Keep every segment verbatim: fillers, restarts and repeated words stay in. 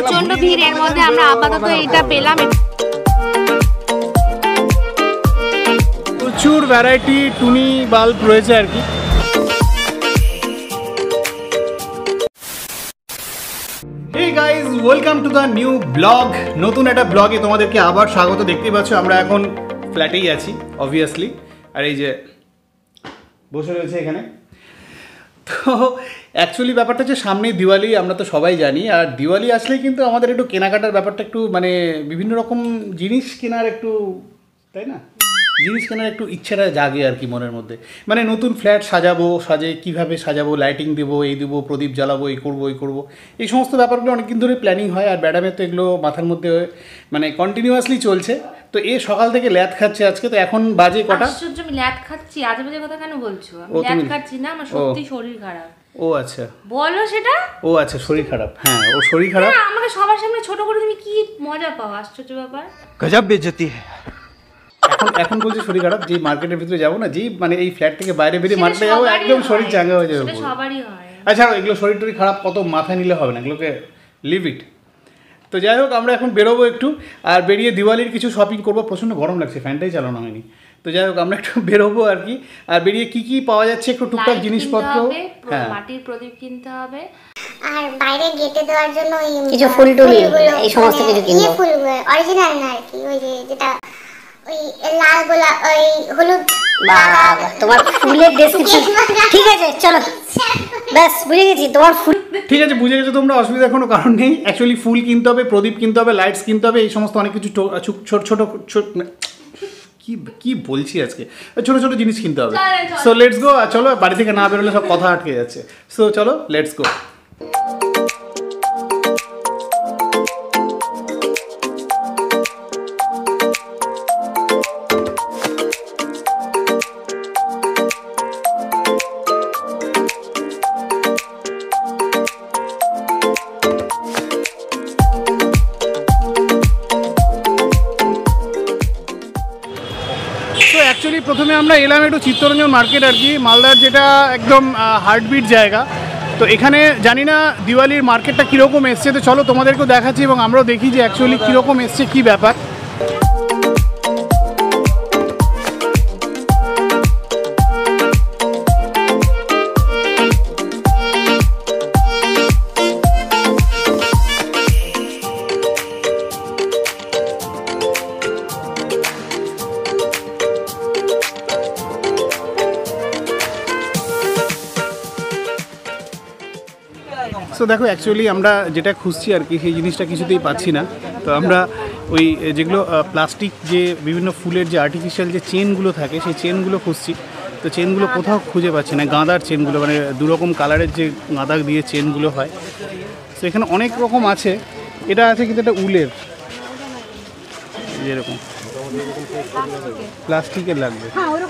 প্রচন্ড ভিড়ের মধ্যে আমরা আপাতত এটা পেলাম। প্রচুর ভ্যারাইটি টুনি বাল্ব রয়েছে আর কি। Hey guys, welcome to the new blog. নতুন একটা ব্লগে তোমাদেরকে আবার স্বাগত। দেখতেই পাচ্ছ আমরা এখন ফ্ল্যাটেই আছি অবভিয়াসলি, আর এই যে বসে রয়েছে এখানে। তো অ্যাকচুয়ালি ব্যাপারটা হচ্ছে সামনেই দিওয়ালি, আমরা তো সবাই জানি। আর দিওয়ালি আসলেই কিন্তু আমাদের একটু কেনাকাটার ব্যাপারটা একটু মানে বিভিন্ন রকম জিনিস কেনার একটু, তাই না, জিনিস কেনার একটু ইচ্ছাটা জাগে আর কি মনের মধ্যে। মানে নতুন ফ্ল্যাট সাজাবো, সাজে কীভাবে সাজাবো, লাইটিং দেবো, এই দেবো, প্রদীপ জ্বালাবো, এই করবো এই করবো, এই সমস্ত ব্যাপারগুলো অনেকদিন ধরে প্ল্যানিং হয়। আর ম্যাডামের তো এগুলো মাথার মধ্যে মানে কন্টিনিউয়াসলি চলছে। তো এ সকাল থেকে ল্যাদ খাচ্ছে আজকে। তো এখন বাজে কটা? আশ্চর্য, আমি ল্যাদ খাচ্ছি? আজে বাজে কথা কেন বলছো? আমি ল্যাদ খাচ্ছি না, আমার সত্যি শরীর খারাপ। ও আচ্ছা, বলো সেটা। ও আচ্ছা, শরীর খারাপ। হ্যাঁ, ও শরীর খারাপ। আমাকে সবার সামনে ছোট করে তুমি কি মজা পাও? আশ্চর্য ব্যাপার, গজব বেইজ্জতি है। এখন এখন বলছে শরীর খারাপ। যে মার্কেটের ভিতরে যাবো না, যেই মানে এই ফ্ল্যাট থেকে বাইরে বেরিয়ে মার্কেটে যাবো, একদম শরীর চাঙ্গা হয়ে যাবে। সবারই হয়। আচ্ছা, এগুলো শরীর টরীর খারাপ কত মাথায় নিলে হবে না, এগুলোকে লিভ ইট। তো যাই হোক, আমরা এখন বেরোবো একটু, আর বেরিয়ে দিওয়ালির কিছু শপিং করবো। প্রচণ্ড গরম লাগছে, ফ্যানটাই চালানো হয়নি। তো যাই হোক, আমরা একটু বেরোবো আর কি। আর বেরিয়ে কি কি পাওয়া যাচ্ছে একটু টুকটাক জিনিসপত্র, হ্যাঁ, মাটির প্রদীপ কিনতে হবে, আর বাইরে গেটে দেওয়ার জন্য কিছু ফুল টুল এই সমস্ত কিছু কিনবো। এই ফুলগুলো অরিজিনাল না আর কি, ওই যে যেটা ওই লাল গোলাপ, ওই হলুদ। বাবা, তোমার ফুলের ডেসক্রিপশন ঠিক আছে, চলো ব্যাস বুঝে গেছি তোমার ফুল। ঠিক আছে, বুঝে গেছো তোমরা, অসুবিধা কোনো কারণ নেই। অ্যাকচুয়ালি ফুল কিনতে হবে, প্রদীপ কিনতে হবে, লাইটস কিনতে হবে, এই সমস্ত অনেক কিছু ছোট ছোট ছোট কি কি বলছি আজকে, ছোট ছোট জিনিস কিনতে হবে। So let's go. চলো, বাড়ি থেকে না বেরোলে সব কথা আটকে যাচ্ছে। সো চলো, লেটস গো। অ্যাকচুয়ালি প্রথমে আমরা এলাম একটু চিত্তরঞ্জন মার্কেট আর কি, মালদার যেটা একদম হার্টবিট জায়গা। তো এখানে জানি না দিওয়ালির মার্কেটটা কীরকম এসছে, তো চলো তোমাদেরকেও দেখাচ্ছি এবং আমরাও দেখি যে অ্যাকচুয়ালি কীরকম এসছে, কী ব্যাপার। তো দেখো, অ্যাকচুয়ালি আমরা যেটা খুঁজছি আর কি, সেই জিনিসটা কিছুতেই পাচ্ছি না। তো আমরা ওই যেগুলো প্লাস্টিক যে বিভিন্ন ফুলের যে আর্টিফিশিয়াল যে চেনগুলো থাকে, সেই চেনগুলো খুঁজছি। তো চেনগুলো কোথাও খুঁজে পাচ্ছি না, গাঁদার চেনগুলো, মানে দুরকম কালারের যে গাঁদা দিয়ে চেনগুলো হয়। তো এখানে অনেক রকম আছে। এটা আছে কিন্তু এটা উলের, যেরকম প্লাস্টিকের লাগবে।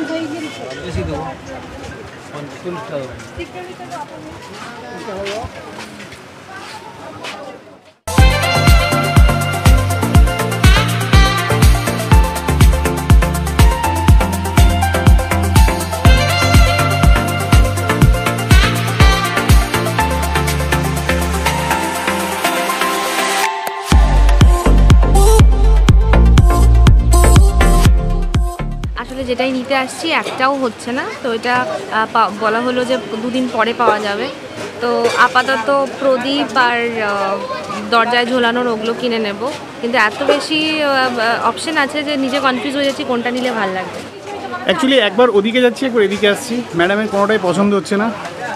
যেটাই নিতে আসছি একটাও হচ্ছে না। তো এটা বলা হলো যে দুদিন পরে পাওয়া যাবে। তো আপাতত প্রদীপ আর দরজায় ঝোলানোর ওগুলো কিনে নেব, কিন্তু এত বেশি অপশন আছে যে নিজে কনফিউজ হয়ে যাচ্ছি কোনটা নিলে ভালো লাগবে। অ্যাকচুয়ালি একবার ওদিকে যাচ্ছি, একবার এদিকে আসছি, ম্যাডামের কোনোটাই পছন্দ হচ্ছে না।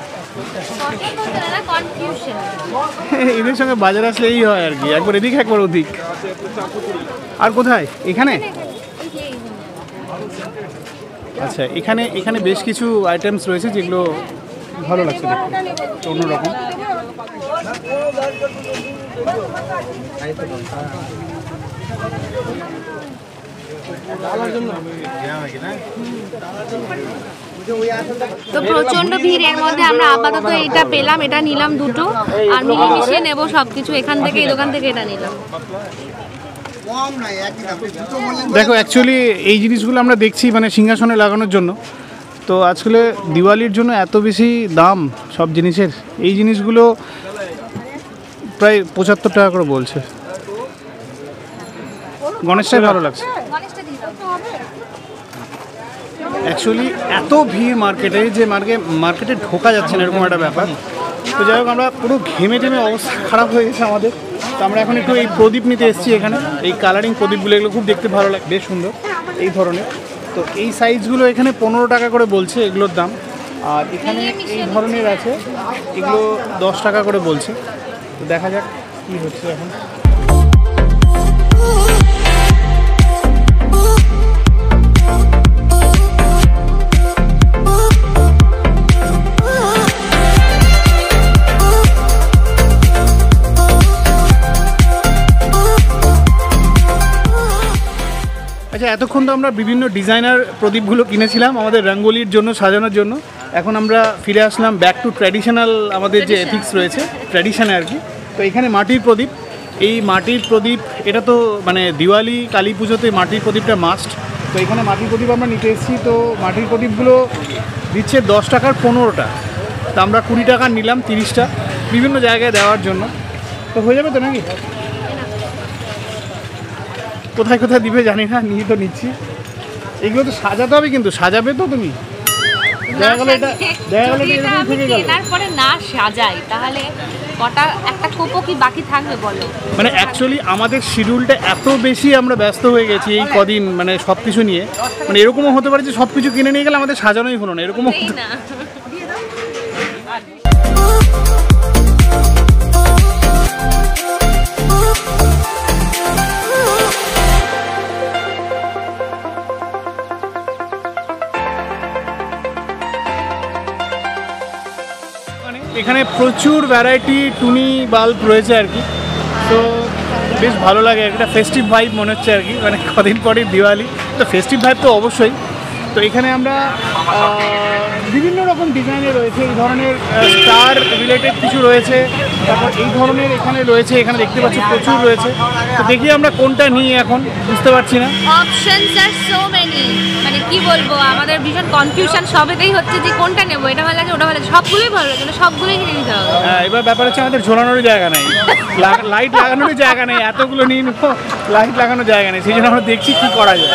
এদের সঙ্গে বাজার আসলে এই হয় আর কি, একবার এদিক একবার ওদিক। আর কোথায়? এখানে? আচ্ছা, এখানে এখানে বেশ কিছু আইটেমস রয়েছে যেগুলো ভালো লাগছে দেখতে, অন্যরকম। তো প্রচন্ড ভিড়ের মধ্যে আমরা আপাতত এটা পেলাম, এটা নিলাম দুটো, আর মিলেমিশিয়ে নেব সবকিছু। এখান থেকে এই দোকান থেকে এটা নিলাম। দেখো, অ্যাকচুয়ালি এই জিনিসগুলো আমরা দেখছি মানে সিংহাসনে লাগানোর জন্য। তো আসলে দিওয়ালির জন্য এত বেশি দাম সব জিনিসের, এই জিনিসগুলো প্রায় পঁচাত্তর টাকা করে বলছে। গণেশটাই ভালো লাগছে অ্যাকচুয়ালি। এত ভিড় মার্কেটে যে মার্কে মার্কেটে ঢোকা যাচ্ছে না এরকম একটা ব্যাপার। তো যাই হোক আমরা পুরো ঘেমে টেমে অবস্থা খারাপ হয়ে গেছে আমাদের। তো আমরা এখন একটু এই প্রদীপ নিতে এসেছি এখানে। এই কালারিং প্রদীপগুলো এগুলো খুব দেখতে ভালো লাগে, বেশ সুন্দর এই ধরনের। তো এই সাইজগুলো এখানে পনেরো টাকা করে বলছে এগুলোর দাম। আর এখানে এই ধরনের আছে, এগুলো দশ টাকা করে বলছে। তো দেখা যাক কী হচ্ছে এখন। আচ্ছা, এতক্ষণ তো আমরা বিভিন্ন ডিজাইনার প্রদীপগুলো কিনেছিলাম আমাদের রঙ্গোলির জন্য সাজানোর জন্য। এখন আমরা ফিরে আসলাম ব্যাক টু ট্র্যাডিশনাল, আমাদের যে এথিক্স রয়েছে ট্র্যাডিশনে আর কি। তো এখানে মাটির প্রদীপ, এই মাটির প্রদীপ এটা তো মানে দিওয়ালি কালী পুজোতে মাটির প্রদীপটা মাস্ট। তো এখানে মাটির প্রদীপ আমরা নিতে এসেছি। তো মাটির প্রদীপগুলো দিচ্ছে দশ টাকার পনেরোটা। তো আমরা কুড়ি টাকার নিলাম তিরিশটা বিভিন্ন জায়গায় দেওয়ার জন্য। তো হয়ে যাবে তো নাকি? কোথায় কোথায় দিবে জানি না, নিয়ে তো নিচ্ছি। এগুলো তো সাজাতে হবে, কিন্তু সাজাবে তো তুমি? দেখা গেলো এটা দেখা গেলো এটা এরকম থেকে গেল। তারপরে না সাজাই তাহলে কটা একটা কোপো কি বাকি থাকবে বলো? মানে অ্যাকচুয়ালি আমাদের শিডিউলটা এত বেশি আমরা ব্যস্ত হয়ে গেছি এই কদিন, মানে সব কিছু নিয়ে। মানে এরকমও হতে পারে যে সব কিছু কিনে নিয়ে গেলে আমাদের সাজানোই হলো না, এরকমও হতে না। এখানে প্রচুর ভ্যারাইটি টুনি বাল্ব রয়েছে আর কি। তো বেশ ভালো লাগে, একটা ফেস্টিভ ভাইব মনে হচ্ছে আর কি। মানে কদিন পরে দিওয়ালি, তো ফেস্টিভ ভাইব তো অবশ্যই। তো এখানে আমরা বিভিন্ন রকম ডিজাইনের রয়েছে, এই ধরনের স্টার রিলেটেড কিছু রয়েছে। তারপর এই ধরনের এখানে রয়েছে, এখানে দেখতে পাচ্ছি প্রচুর রয়েছে। তো দেখি আমরা কোনটা নিই, এখন বুঝতে পারছি না। অপশনস আর সো মেনি, মানে কি বলবো, আমাদের ভীষণ কনফিউশন সবেতেই হচ্ছে যে কোনটা নেবো, এটা ভালো লাগে ওটা ভালো লাগে, সবগুলোই ভালো লাগে, মানে সবগুলোই কিনে নিতে হবে। হ্যাঁ, এবার ব্যাপার হচ্ছে আমাদের ঝোলানোরই জায়গা নেই, লাইট লাগানোরই জায়গা নেই। এতগুলো নিয়ে নেবো, লাইট লাগানোর জায়গা নেই, সেই জন্য আমরা দেখছি কী করা যায়।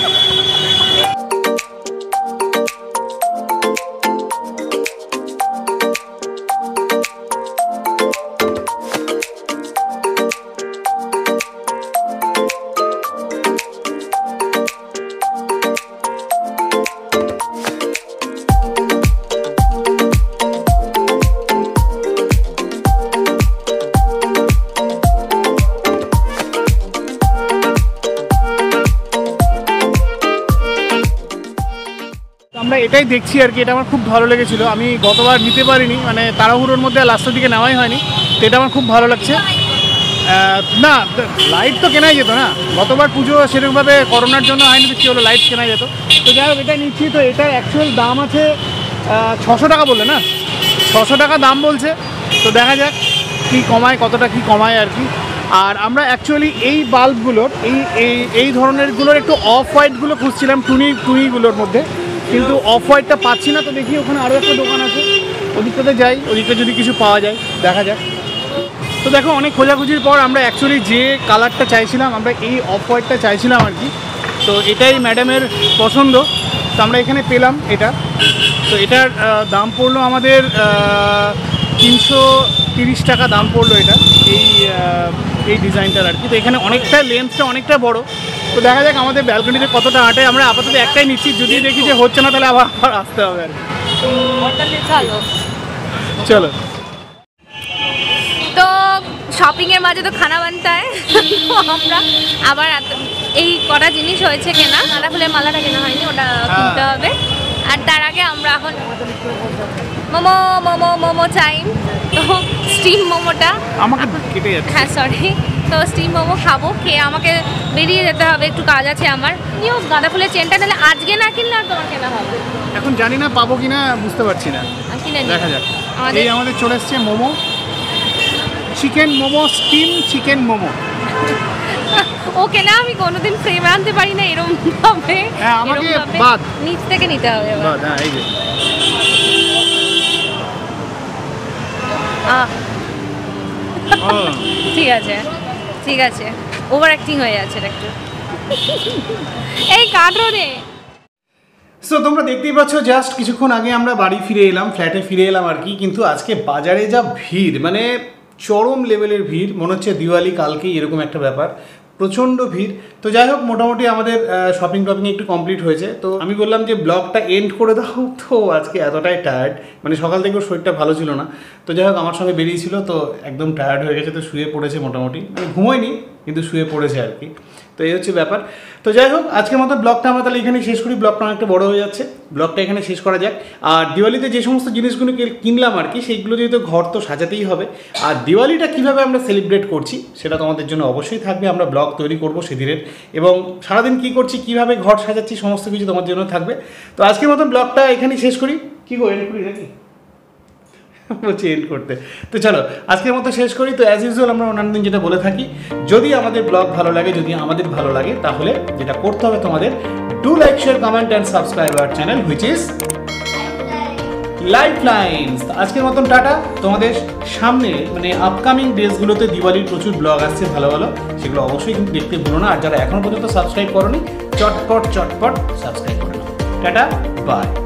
আমরা এটাই দেখছি আর কি। এটা আমার খুব ভালো লেগেছিল, আমি গতবার নিতে পারিনি, মানে তাড়াহুড়োর মধ্যে লাস্টের দিকে নেওয়াই হয়নি। তো এটা আমার খুব ভালো লাগছে। না, লাইট তো কেনাই যেত না, গতবার পুজো সেরকমভাবে করোনার জন্য হয়নি, তো কী হলো, লাইট কেনা যেত। তো যাই হোক, এটা নিচ্ছি। তো এটার অ্যাকচুয়াল দাম আছে ছশো টাকা বললে না, ছশো টাকা দাম বলছে। তো দেখা যাক কী কমায়, কতটা কী কমায় আর কি। আর আমরা অ্যাকচুয়ালি এই বাল্বগুলোর এই এই ধরনেরগুলোর একটু অফ হোয়াইটগুলো খুঁজছিলাম টুনি টুনিগুলোর মধ্যে, কিন্তু অফ হোয়াইটটা পাচ্ছি না। তো দেখি ওখানে আরও একটা দোকান আছে, ওদিকটাতে যাই, ওদিকটা যদি কিছু পাওয়া যায় দেখা যাক। তো দেখো, অনেক খোঁজাখুঁজির পর আমরা অ্যাকচুয়ালি যে কালারটা চাইছিলাম, আমরা এই অফ হোয়াইটটা চাইছিলাম আর কি। তো এটাই ম্যাডামের পছন্দ, তো আমরা এখানে পেলাম এটা। তো এটার দাম পড়লো আমাদের তিনশো তিরিশ টাকা দাম পড়লো এটা, এই এই ডিজাইনটার আর কি। তো এখানে অনেকটা লেন্থটা অনেকটা বড়। তো দেখা যাক আমাদের ব্যালকনিতে কতটা আটে। আমরা আপাতত একটাই নিচ্ছি, যদি দেখি যে হচ্ছে না তাহলে আবার আবার আসতে হবে আর কি। চলো। তো শপিংয়ের মাঝে তো খানা বানতে হয়, আমরা আবার এই কটা জিনিস হয়েছে কেনা, গাঁদা ফুলের মালাটা কেনা হয়নি, ওটা কিনতে হবে। আর তার আগে আমরা এখন মোমো মোমো মোমো চাই। তো স্টিম মোমোটা আমাকে কেটে যাচ্ছে, হ্যাঁ সরি। তো স্টিম মোমো খাবো, খেয়ে আমাকে বেরিয়ে যেতে হবে, একটু কাজ আছে আমার। নিও গাঁদা ফুলের চেনটা, তাহলে আজকে না কিনলে আর তোমার কেনা হবে। এখন জানি না পাবো কিনা, বুঝতে পারছি না, কিনে দেখা যাক। এই আমাদের চলে এসছে momo, chicken momo, steam chicken momo. Okay না, আমি কোনোদিন ফ্রেমে আনতে পারি না এরকম ভাবে। হ্যাঁ, আমাকে বাদ নিচ থেকে নিতে হবে বাদ। হ্যাঁ, এই যে ঠিক আছে ঠিক আছে ওভার অ্যাক্টিং হয়ে যাচ্ছে এটা একটু এই কাটো রে। সো তোমরা দেখতেই পাচ্ছ জাস্ট কিছুক্ষণ আগে আমরা বাড়ি ফিরে এলাম, ফ্ল্যাটে ফিরে এলাম আর কি। কিন্তু আজকে বাজারে যা ভিড়, মানে চরম লেভেলের ভিড়, মনে হচ্ছে দিওয়ালি কালকেই এরকম একটা ব্যাপার, প্রচণ্ড ভিড়। তো যাই হোক, মোটামুটি আমাদের শপিং টপিং একটু কমপ্লিট হয়েছে। তো আমি বললাম যে ব্লগটা এন্ড করে দাও, তো আজকে এতটাই টায়ার্ড, মানে সকাল থেকেও শরীরটা ভালো ছিল না। তো যাই হোক, আমার সঙ্গে বেরিয়েছিল, তো একদম টায়ার্ড হয়ে গেছে, তো শুয়ে পড়েছে মোটামুটি, মানে ঘুমোয়নি কিন্তু শুয়ে পড়েছে আর কি। তো এই হচ্ছে ব্যাপার। তো যাই হোক, আজকের মতো ব্লগটা আমরা তাহলে এখানে শেষ করি, ব্লগটা অনেকটা বড় হয়ে যাচ্ছে, ব্লগটা এখানে শেষ করা যাক। আর দিওয়ালিতে যে সমস্ত জিনিসগুলো কিনলাম আর কি, সেইগুলো যেহেতু ঘর তো সাজাতেই হবে, আর দিওয়ালিটা কীভাবে আমরা সেলিব্রেট করছি সেটা তোমাদের জন্য অবশ্যই থাকবে, আমরা ব্লগ তৈরি করবো সেদিনের, এবং সারাদিন কী করছি, কীভাবে ঘর সাজাচ্ছি, সমস্ত কিছু তোমার জন্য থাকবে। তো আজকের মতো ব্লগটা এখানেই শেষ করি, কী গো এন্ড করি নাকি বলছি এন্ড করতে। তো চলো আজকের মতো শেষ করি। তো অ্যাজ ইউজুয়াল আমরা অন্যান্য দিন যেটা বলে থাকি, যদি আমাদের ব্লগ ভালো লাগে, যদি আমাদের ভালো লাগে, তাহলে যেটা করতে হবে তোমাদের, do like, share, comment and subscribe our channel which is lifelines. আজকের মতন টাটা। তোমাদের সামনে মানে আপকামিং ডেজগুলোতে দিওয়ালির প্রচুর ব্লগ আসছে ভালো ভালো, সেগুলো অবশ্যই কিন্তু দেখতে ভুলো না। আর যারা এখনো পর্যন্ত সাবস্ক্রাইব করোনি, চটপট চটপট সাবস্ক্রাইব করে নাও। Tata, by.